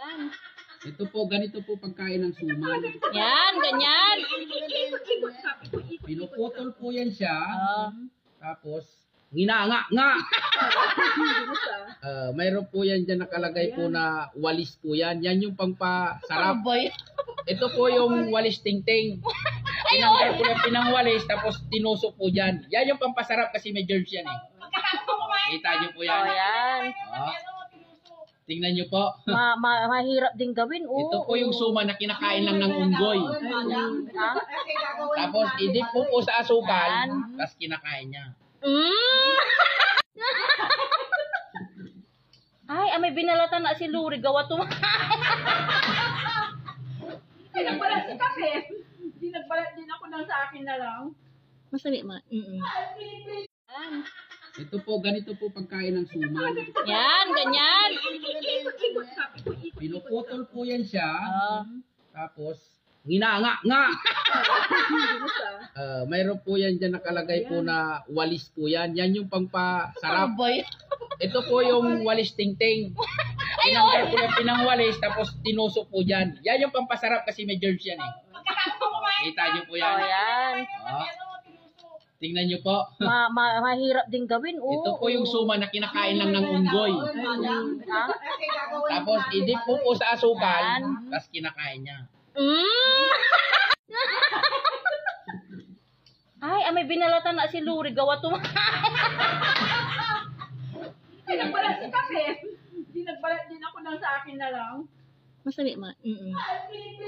Ito po, ganito po pagkain ng suman. Yan, ganyan. Pinuputol po yan siya. Oh. Tapos, nginanga nga. Mayroon po yan dyan nakalagay po na walis po yan. Yan yung pangpasarap. Boy. Ito po yung walis tingting. Tinanggal po yung pinangwalis tapos tinusok po dyan. Yan yung pampasarap kasi may germs yan eh. Kita nyo po yan. Oh, yan. Tingnan nyo po. Mahirap din gawin. Oh. Ito po yung suman na kinakain lang ng unggoy. Ha? Tapos idip po sa asukal. Tapos kinakain niya. Ay, may binalatan na si Luri. Gawa to. Nagbalat si Kape. Hindi nagbalat din ako ng sa akin na lang. Masali ma. Ito po, ganito po pagkain ng suman. Yan, ganyan. Pinuputol po yan siya. Oh. Tapos, nginanga nga. Mayroon po yan dyan nakalagay po na walis po yan. Yan yung pangpasarap. Boy. Ito po yung walis tingting. Tinanggal po yung pinangwalis tapos tinusok po dyan. Yan yung pampasarap kasi may germs yan eh. Kita nyo po yan. Oh, yan. Tingnan nyo po. Mahirap din gawin. Oh. Ito po yung suman na kinakain lang ng unggoy. Ha? Tapos idip po sa asukal. Tapos kinakain niya. Ay, may binalatan na si Luri. Gawa to. Nagbalat si Kape. Hindi nagbalat din ako ng sa akin na lang. Masali ma.